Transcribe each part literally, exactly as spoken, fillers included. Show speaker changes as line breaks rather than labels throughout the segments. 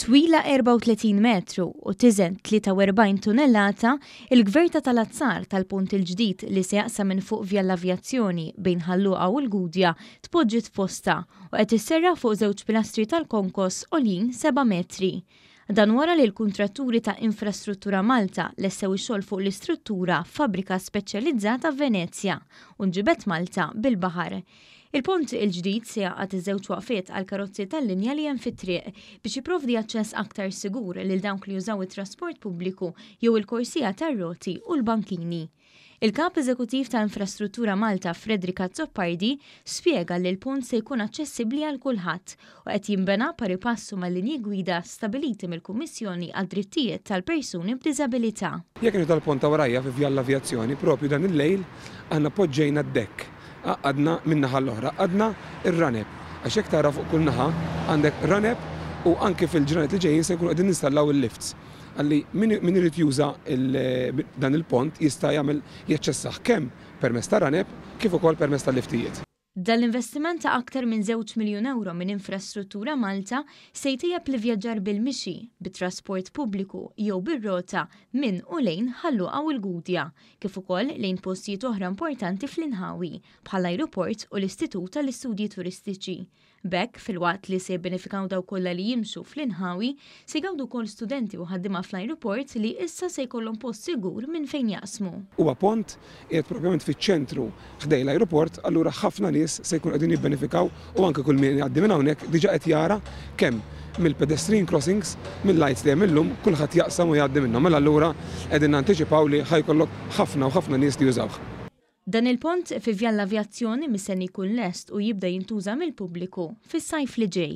Twila erba' u tletin metru u tiżen tlieta u erbgħin tunnellata, il-Gvern ta' Tal-Azzar tal-punt il-ġdid li se jaqsam minn fuq via l-avjazzjoni bejn Ħalluqa u l-Gudja tpoġġiet f'posta u qed isserraħ fuq żewġ pilastri tal-konkos għoljin seba' metri. Dan wara li l-kuntratturi ta' Infrastruttura Malta lessew ix-xogħol fuq l-istruttura f'fabbrika speċjalizzata f'Venezja u nġibet Malta bil-baħar. Il-pont il-ġdid se jaqgħad iż-żewġ waqfiet għal karozzi tal-linja li hemm fit-triq biex jipprovdi aċċess aktar sigur lil dawk li jużaw it-trasport pubbliku jew il-korsija tar-roti u l-bankini. Il-Kap Eżekuttiv ta' Infrastruttura Malta Fredrika Zoppardi spjega li l-pont se jkun aċċessibbli għal kulħadd u qed jinbena pari passu mal-linji gwida stabiliti mill-Kummissjoni għad-Drittijiet tal-Persuni b'Diżabilità.
Jekk nidu tal-pont ta' warajja fi via l-avjazzjoni propju dan il-lejl għandna poġġejna d-dekk. Għadna minnaħa l-oħra, għadna il-raneb. Għaxek tara fuq kull naħa għandek raneb u anke fil-ġranet li ġejjin se jkunu qegħdin nistallaw il-lifts. Għalli min irid juża dan il-pont jista' jagħmel jaċċessaħ kemm permezz ta' raneb kif ukoll permezz tal-liftijiet.
Dal-investiment ta' aktar minn żewġ miljun euro minn Infrastruttura Malta se jtejjeb li vjaġġar bil-mixi, bit-trasport pubbliku jew bir-rota minn u lejn Ħalluqa u l-Gudja, kif ukoll lejn postijiet oħra importanti fl-Inħawi bħall-ajruport u l-Istitut tal-Istudji Turistiċi. Bekk fil-waqt li se jibbenefikaw daw kollha li jimxu fl-Inħawi se jgawdu wkoll studenti u ħaddiema fl-ajruport li issa se jkollhom post sigur minn fejn jaqsmu.
Huwa pont qiegħed propjament fiċ-ċentru ħdej l-ajruport, allura ħafna nies se jkunu qegħdin jibbenefikaw u anke kull min jgħaddi minn hawnhekk diġà qed jara kemm mill-pedestrian crossings, mill-lights li hemm illum kulħadd jaqsam u jgħaddi minnhom. Mela allura qegħdin nantiċipaw li ħajkollok ħafna u ħafna nies li jużawh.
Dan il-pont fi via l-avjazzjoni mistenni jkun lest u jibda jintuża mill-pubbliku fis-sajf li ġej.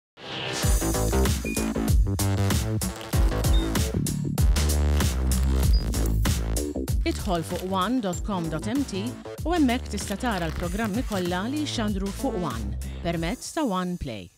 Idħol fuq one dot com dot m t u hemmhekk tista' tara l-programmi kollha li jxandru fuq One permezz ta' One Play.